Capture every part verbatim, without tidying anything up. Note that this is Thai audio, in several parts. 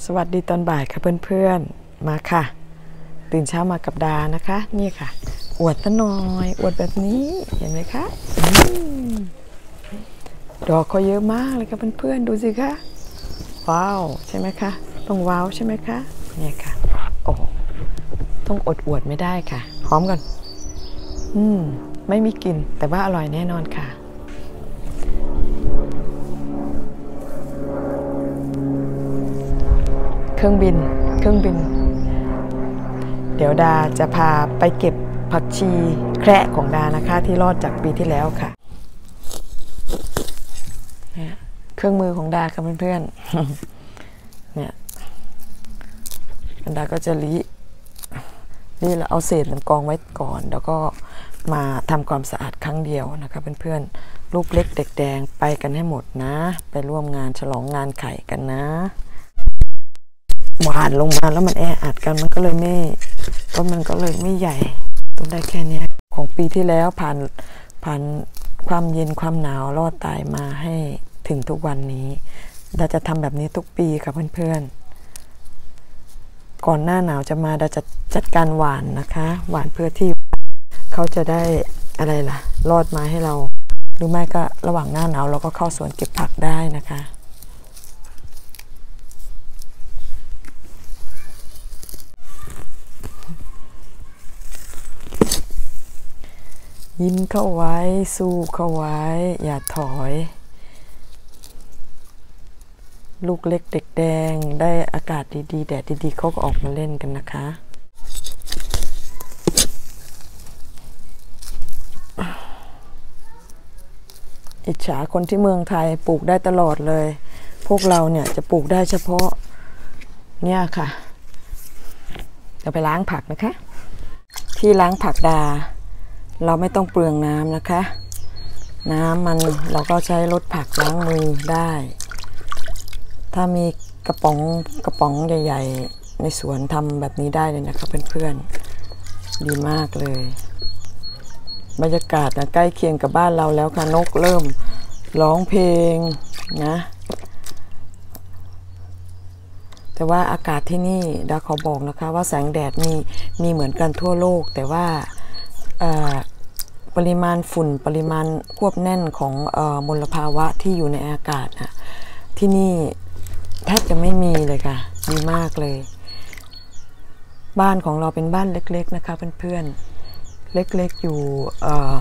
สวัสดีตอนบ่ายค่ะเพื่อนๆมาค่ะตื่นเช้ามากับดานะคะนี่ค่ะอวดตะหน่อยอวดแบบนี้เห็นไหมคะดอกเขาเยอะมากเลยค่ะเพื่อนๆดูสิคะว้าวใช่ไหมคะต้องว้าวใช่ไหมคะเนี่ยค่ะโอ้ต้องอดอวดไม่ได้ค่ะหอมก่อนอืมไม่มีกลิ่นแต่ว่าอร่อยแน่นอนค่ะเครื่องบินเครื่องบินเดี๋ยวดาจะพาไปเก็บผักชีแคระของดานะคะที่รอดจากปีที่แล้วค่ะเครื่องมือของดาค่ะเพื่อนๆเนี่ยดาก็จะลีนี่เราเอาเศษมันกองไว้ก่อนแล้วก็มาทำความสะอาดครั้งเดียวนะคะเพื่อนๆลูกเล็กเด็กแดงไปกันให้หมดนะไปร่วมงานฉลองงานไข่กันนะหวานลงมาแล้วมันแออัดกันมันก็เลยไม่ก็มันก็เลยไม่ใหญ่ต้นได้แค่นี้ของปีที่แล้วผ่านผ่านความเย็นความหนาวรอดตายมาให้ถึงทุกวันนี้ดาจะทำแบบนี้ทุกปีค่ะเพื่อนๆก่อนหน้าหนาวจะมาดาจะจัดการหวานนะคะหวานเพื่อที่เขาจะได้อะไรล่ะรอดมาให้เราหรือไม่ก็ระหว่างหน้าหนาวเราก็เข้าสวนเก็บผักได้นะคะยิ้มเข้าไว้สู้เข้าไว้อย่าถอยลูกเล็กเด็กแดงได้อากาศดีๆแดดดีๆเขาก็ออกมาเล่นกันนะคะอิจฉาคนที่เมืองไทยปลูกได้ตลอดเลยพวกเราเนี่ยจะปลูกได้เฉพาะเนี่ยค่ะเดี๋ยวไปล้างผักนะคะที่ล้างผักดาเราไม่ต้องเปลืองน้ำนะคะน้ำมันเราก็ใช้รถผักล้างมือได้ถ้ามีกระป๋องกระป๋องใหญ่ๆในสวนทำแบบนี้ได้เลยนะคะเพื่อนๆดีมากเลยบรรยากาศนะใกล้เคียงกับบ้านเราแล้วค่ะนกเริ่มร้องเพลงนะแต่ว่าอากาศที่นี่ดาขอบอกนะคะว่าแสงแดดมีมีเหมือนกันทั่วโลกแต่ว่าปริมาณฝุ่นปริมาณควบแน่นของมลภาวะที่อยู่ในอากาศนะที่นี่แทบจะไม่มีเลยค่ะดีมากเลยบ้านของเราเป็นบ้านเล็กๆนะคะเพื่อนๆเล็กๆอยู่เอ่อ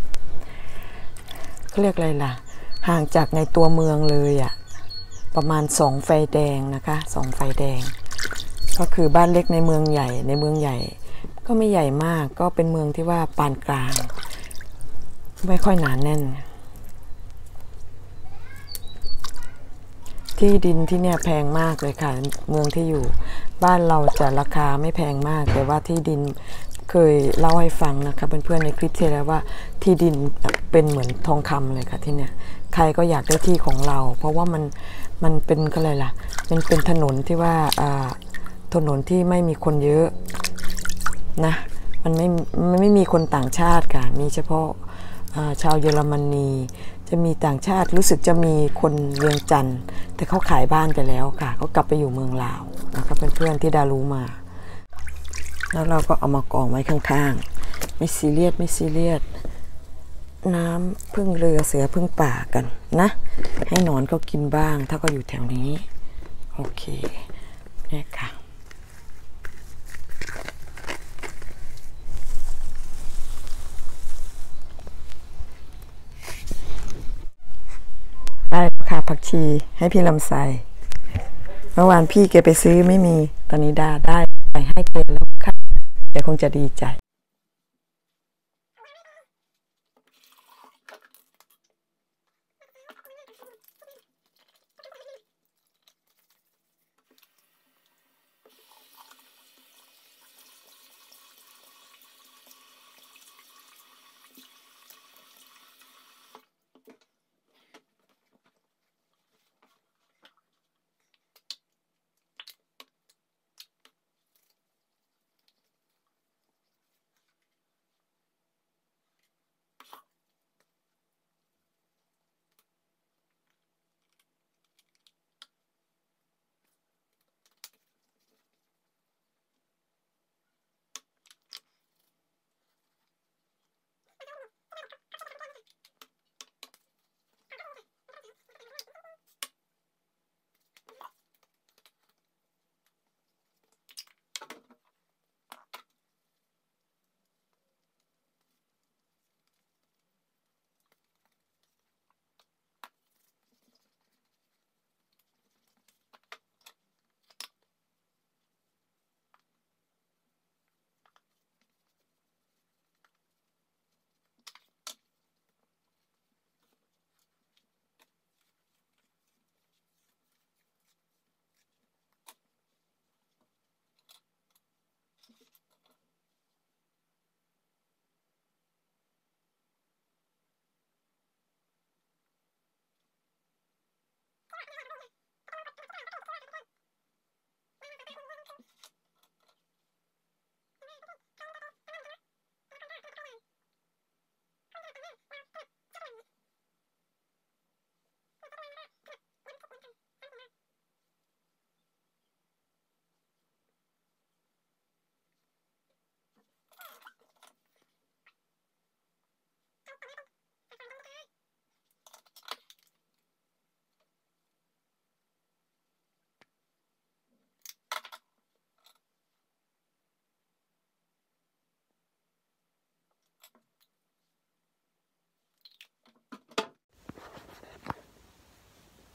เขาเรียกอะไรล่ะห่างจากในตัวเมืองเลยอ่ะประมาณสองไฟแดงนะคะสองไฟแดงก็คือบ้านเล็กในเมืองใหญ่ในเมืองใหญ่ก็ไม่ใหญ่มากก็เป็นเมืองที่ว่าปานกลางไม่ค่อยหนาแน่นที่ดินที่เนี่ยแพงมากเลยค่ะเมืองที่อยู่บ้านเราจะราคาไม่แพงมากแต่ว่าที่ดินเคยเล่าให้ฟังนะคะเพื่อนๆในคลิปที่แล้วว่าที่ดินเป็นเหมือนทองคำเลยค่ะที่เนี่ยใครก็อยากได้ที่ของเราเพราะว่ามันมันเป็นอะไรล่ะมันเป็นถนนที่ว่าถนนที่ไม่มีคนเยอะนะมันไม่มันไม่มีคนต่างชาติค่ะมีเฉพาะชาวเยอรมนีจะมีต่างชาติรู้สึกจะมีคนเวียงจันทร์แต่เขาขายบ้านไปแล้วค่ะเขากลับไปอยู่เมืองลาวนะคะเพื่อนๆที่ดารู้มาแล้วเราก็เอามากองไว้ข้างๆไม่ซีเรียสไม่ซีเรียสน้ำพึ่งเรือเสือพึ่งป่ากันนะให้หนอนเขากินบ้างถ้าก็อยู่แถวนี้โอเคเนี่ยค่ะได้ค่ะผักชีให้พี่ลำไส้เมื่อวานพี่แกไปซื้อไม่มีตอนนี้ดาได้ไปให้แกแล้วค่ะแกคงจะดีใจ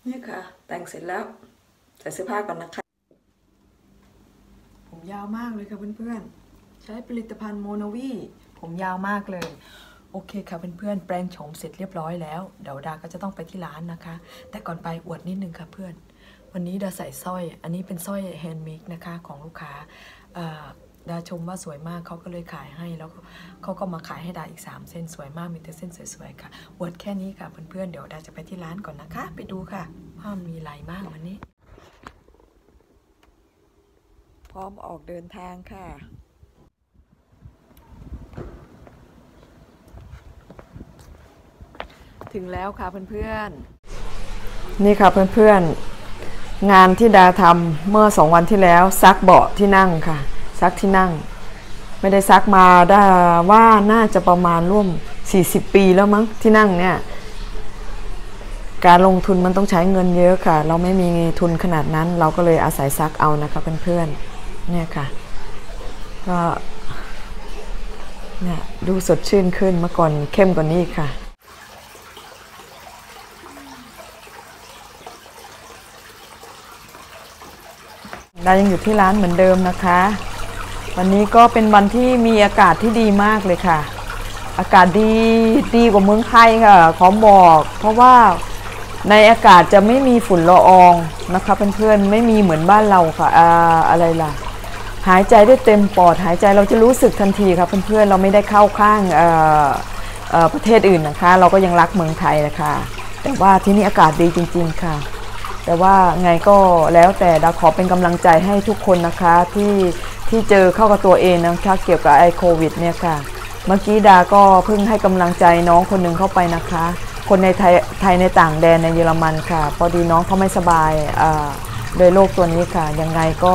นี่ค่ะแต่งเสร็จแล้วใส่เสื้อผ้าก่อนนะคะผมยาวมากเลยค่ะเพื่อนๆใช้ผลิตภัณฑ์โมโนวีผมยาวมากเลยโอเคค่ะเพื่อนๆแปรงโฉมเสร็จเรียบร้อยแล้วเดี๋ยวดาก็จะต้องไปที่ร้านนะคะแต่ก่อนไปอวดนิดนึงค่ะเพื่อนวันนี้ดาใส่สร้อยอันนี้เป็นสร้อยแฮนด์เมดนะคะของลูกค้าดาชมว่าสวยมากเขาก็เลยขายให้แล้วเขาก็มาขายให้ดาอีกสามเส้นสวยมากมีแต่เส้นสวยๆค่ะอวดแค่นี้ค่ะเพื่อนๆเดี๋ยวดาจะไปที่ร้านก่อนนะคะไปดูค่ะว่ามีอะไรบ้างวันนี้พร้อมออกเดินทางค่ะถึงแล้วค่ะเพื่อนๆนี่ค่ะเพื่อนๆงานที่ดาทำเมื่อสองวันที่แล้วซักเบาะที่นั่งค่ะซักที่นั่งไม่ได้ซักมาได้ว่าน่าจะประมาณร่วมสี่สิบปีแล้วมั้งที่นั่งเนี่ยการลงทุนมันต้องใช้เงินเยอะค่ะเราไม่มีทุนขนาดนั้นเราก็เลยอาศัยซักเอานะคะเพื่อนๆเนี่ยค่ะก็เนี่ยดูสดชื่นขึ้นเมื่อก่อนเข้มกว่านี้ค่ะเรายังอยู่ที่ร้านเหมือนเดิมนะคะวันนี้ก็เป็นวันที่มีอากาศที่ดีมากเลยค่ะอากาศดีดีกว่าเมืองไทยค่ะขอบอกเพราะว่าในอากาศจะไม่มีฝุ่นละอองนะคะเพื่อนๆไม่มีเหมือนบ้านเราค่ะอ่าอะไรล่ะหายใจได้เต็มปอดหายใจเราจะรู้สึกทันทีค่ะเพื่อนๆเราไม่ได้เข้าข้างเอ่อเอ่อประเทศอื่นนะคะเราก็ยังรักเมืองไทยนะคะแต่ว่าที่นี่อากาศดีจริงๆค่ะแต่ว่าไงก็แล้วแต่ดาขอเป็นกำลังใจให้ทุกคนนะคะที่ที่เจอเข้ากับตัวเองนะคะเกี่ยวกับไอโควิดเนี่ยค่ะเมื่อกี้ดาก็เพิ่งให้กำลังใจน้องคนหนึ่งเข้าไปนะคะคนในไทยไทยในต่างแดนในเยอรมันค่ะพอดีน้องเขาไม่สบายโดยโรคตัวนี้ค่ะยังไงก็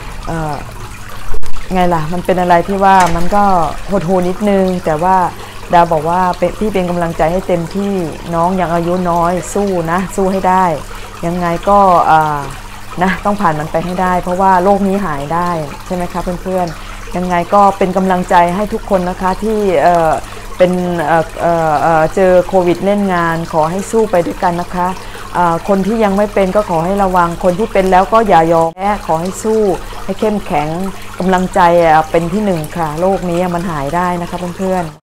ไงล่ะมันเป็นอะไรที่ว่ามันก็หดหูนิดนึงแต่ว่าดาบอกว่าพี่เป็นกำลังใจให้เต็มที่น้องยังอายุน้อยสู้นะสู้ให้ได้ยังไงก็นะต้องผ่านมันไปให้ได้เพราะว่าโรคนี้หายได้ใช่ไหมคะเพื่อนๆยังไงก็เป็นกำลังใจให้ทุกคนนะคะที่เออเป็นเออเออเจอโควิดเล่นงานขอให้สู้ไปด้วยกันนะคะคนที่ยังไม่เป็นก็ขอให้ระวังคนที่เป็นแล้วก็อย่ายอมแพ้ขอให้สู้ให้เข้มแข็งกำลังใจเป็นที่หนึ่งค่ะโรคนี้มันหายได้นะคะเพื่อนๆ